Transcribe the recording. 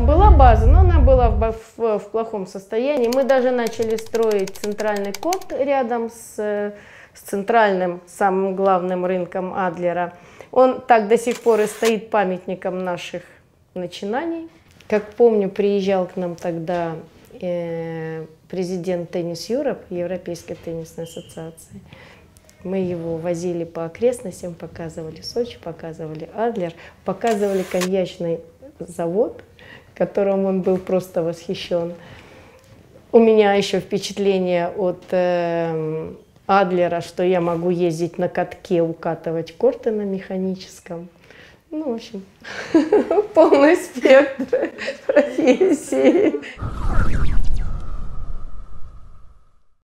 была база, но она была в плохом состоянии. Мы даже начали строить центральный корт рядом с центральным, самым главным рынком Адлера. Он так до сих пор и стоит памятником наших начинаний. Как помню, приезжал к нам тогда президент Tennis Europe, Европейской теннисной ассоциации. Мы его возили по окрестностям, показывали Сочи, показывали Адлер, показывали коньячный завод, которым он был просто восхищен. У меня еще впечатление от Адлера, что я могу ездить на катке, укатывать корты на механическом. Ну, в общем, полный спектр профессий.